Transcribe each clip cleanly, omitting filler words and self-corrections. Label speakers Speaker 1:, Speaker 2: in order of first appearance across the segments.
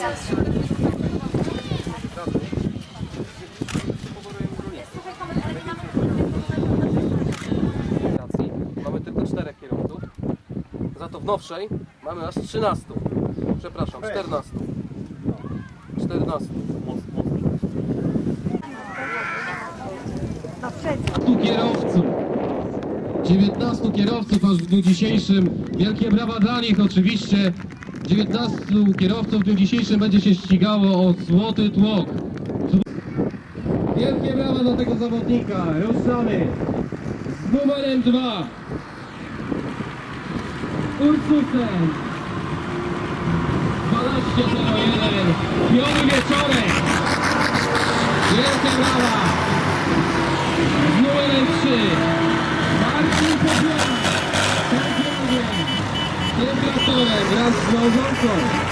Speaker 1: Mamy tylko 4 kierowców. Za to w nowszej mamy aż 13. Przepraszam, 14. 14.
Speaker 2: Kierowców. 19 kierowców aż w dniu dzisiejszym. Wielkie brawa dla nich oczywiście. 19 kierowców w dniu dzisiejszym będzie się ścigało o złoty tłok. Wielkie brawa dla tego zawodnika. Ruszamy z numerem 2. Ursusem 12:01. Piotr Wieczorek. Wielkie brawa. Z numerem 3 Marcin Popiela. Temperatorem wraz z małżonką.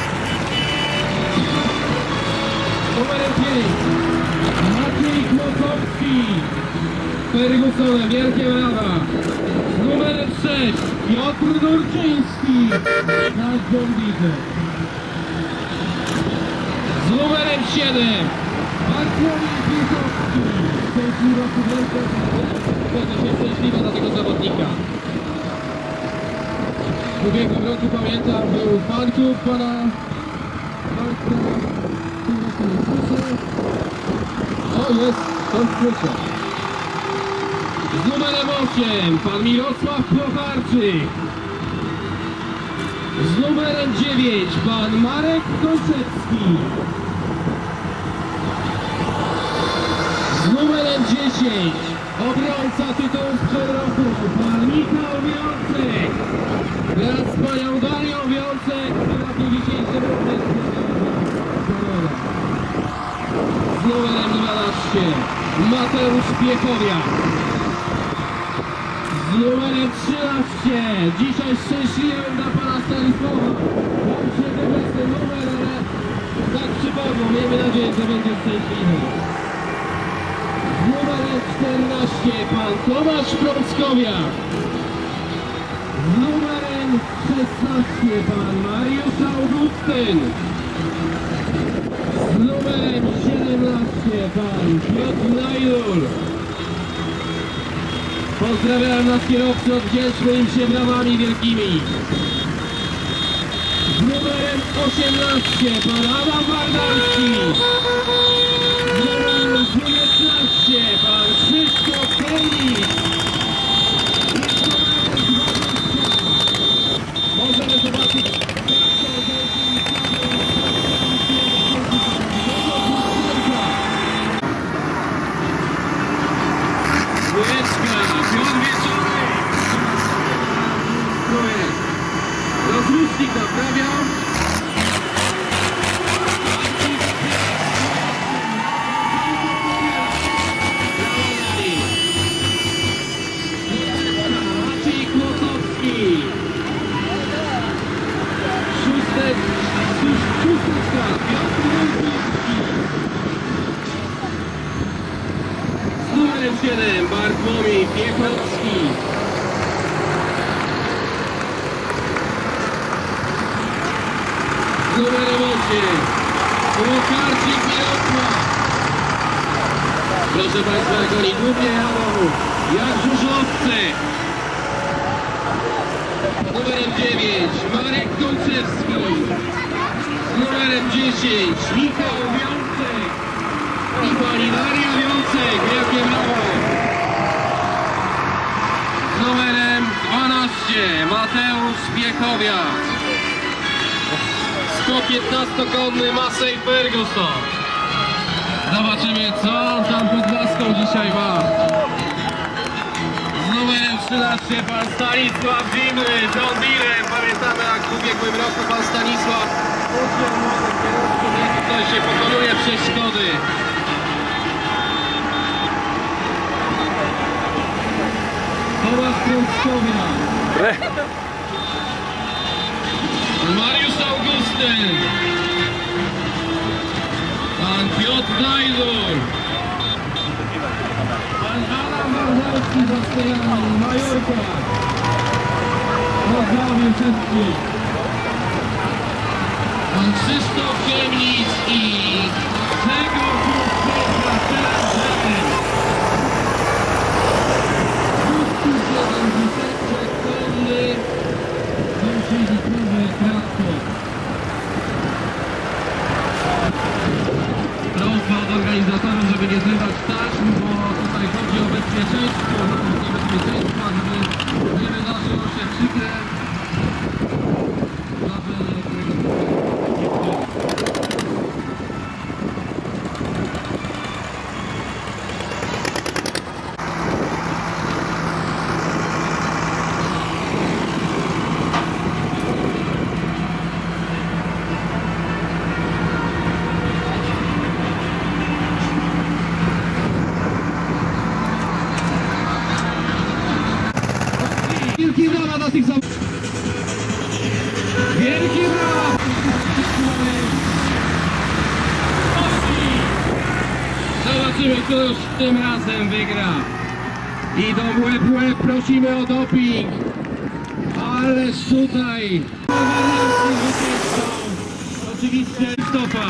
Speaker 2: Numerem 5 Maciej Kłosowski. Fergusonem, wielkie brawa. Z numerem 6 Piotr Nurczyński. Nasz bombizer. Z numerem 7 Bartłomiej Piechowski. W tym roku będzie się szczęśliwa dla tego zawodnika. W ubiegłym roku, pamiętam, był fan klub pana Marka. O, jest, to słyszę. Z numerem 8 pan Mirosław Procharczyk. Z numerem 9 pan Marek Kończewski. Z numerem 10 obrońca tytułu sprzed roku pan Michał Wiącek wraz z panią Darią Wiącek, która w dniu dzisiejszym również z numerem 12 Mateusz Piechowiak. Z numerem 13 dzisiaj szczęśliwym dla pana Stanisława. Mam się wybrać ten numer, ale tak przypomnę, miejmy nadzieję, że będzie szczęśliwy. Z numerem 14 pan Tomasz Prąckowiak. Z numerem 16 pan Mariusz Augustyn. Z numerem 17 pan Piotr Najdul. Pozdrawiam nas kierowcy, odwdzięczmy im się brawami wielkimi. Z numerem 18 pan Adam Wardarski. Z numerem 19 pan Krzysztof Kielich. Możemy zobaczyć Łyczka, Piotr Wieczorek. Rozrusznik naprawiał. Maciej Kłosowski. Szóstka, Piotr Nurczyński. Z numerem 7 Bartłomiej Piechowski. Z numerem 8 Procharczyk Mirosław. Proszę państwa, jak oni głupie jadą, jak żużlowcy. Z numerem 9 Marek Kończewski. Z numerem 10 Michał Wiącek i pani Daria Wiącek, wielkie brawo. Z numerem 12 Mateusz Piechowiak. 115-konny Massey Ferguson. Zobaczymy, co on tam pod maską dzisiaj ma. Z numerem 13 pan Stanisław Zimry, John Deere. Pamiętamy, jak w ubiegłym roku pan Stanisław uczył młodych kierowców, jak tutaj się pokonuje przeszkody. Tomasz Prąckowiak. Mariusz Augustyn. Pan Piotr Najdul. Pan Adam Wardarski za sterami, Majorka. Pozdrawiam wszystkich. pan Krzysztof Ziemnicki. Tego chłopca teraz konny, litrowy traktor. Prośba od organizatorów, żeby nie zrywać taśm, bo tutaj chodzi o bezpieczeństwo, bezpieczeństwa, żeby nie wydarzyło się przykre zdarzenie, którego nie było. Wielkie brawa dla tych zawodników! Wielkie brawa! Zobaczymy, kto już tym razem wygra. Idą łeb w łeb, prosimy o doping. Ależ tutaj oczywiście stopa.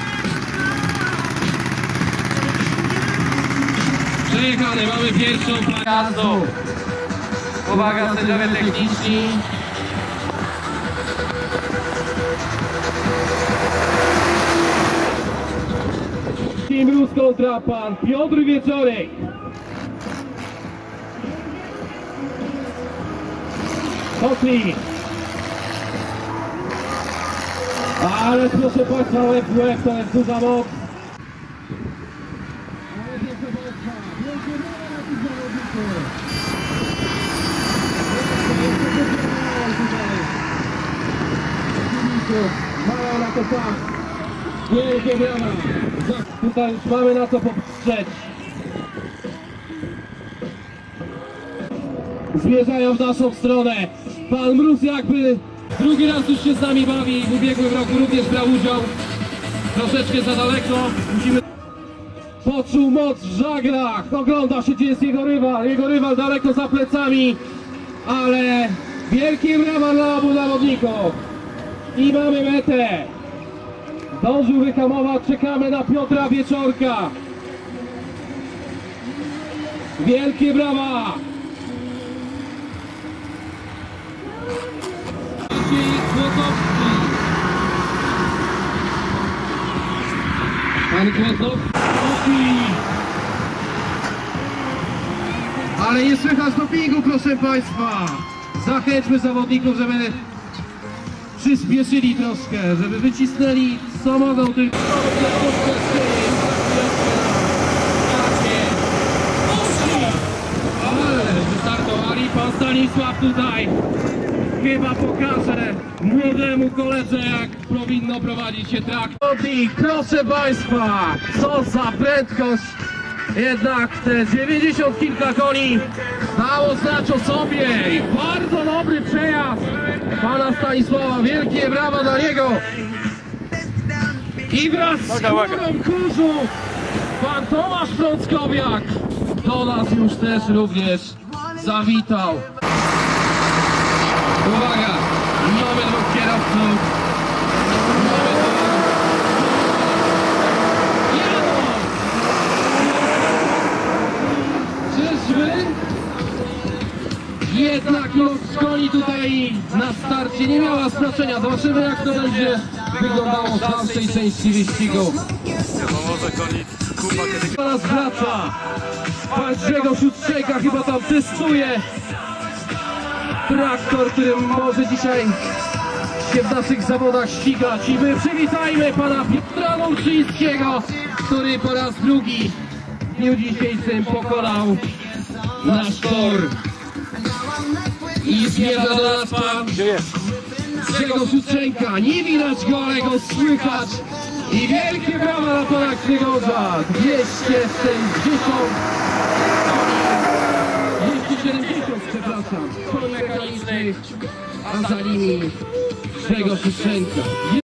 Speaker 2: Przejechany, mamy pierwszą jazdę. Uwaga, sędziowie techniczni. Team Rus kontra pan Piotr Wieczorek. Poszli. Ale proszę państwa, łeb w łeb, to jest duża moc. Mają na to czas. Wielkie brawa. Tutaj już mamy na co popatrzeć. Zmierzają w naszą stronę. Pan Mróz jakby drugi raz już się z nami bawi. W ubiegłym roku również brał udział. Troszeczkę za daleko. Musimy... Poczuł moc w żaglach. Ogląda się, gdzie jest jego rywal. Jego rywal daleko za plecami. Ale wielkie brawa dla obu zawodników. I mamy metę. Zdążył wyhamować. Czekamy na Piotra Wieczorka. Wielkie brawa. Pan Kłosowski. Ale nie słychać dopingu, proszę państwa. Zachęćmy zawodników, żeby przyspieszyli troszkę, żeby wycisnęli co mogą tylko. Ale wystartowali. Pan Stanisław tutaj chyba pokaże młodemu koledze, jak powinno prowadzić się traktor. Proszę państwa, co za prędkość! Jednak te 90 kilka koni dało znać o sobie. I bardzo dobry przejazd pana Stanisława. Wielkie brawa dla niego. I wraz z górą kurzu pan Tomasz Frąckowiak do nas już też również zawitał. Uwaga, mamy dwóch kierowców. Jednak los koni tutaj na starcie nie miała znaczenia. Zobaczymy, jak to będzie wyglądało w dalszej części wyścigu. Teraz wraca pan Grzegorz Jutrzejka, chyba tam testuje traktor, którym może dzisiaj się w naszych zawodach ścigać. I my przywitajmy pana Piotra Mączyńskiego, który po raz drugi w dniu dzisiejszym pokonał nasz tor. I zmierza do nas pan Grzegorz Jutrzenka. Nie widać go, ale go słychać. I wielkie brawa na torach Grzegorza. 270, przepraszam, koni mechanicznych, a za nimi Grzegorz Jutrzenka.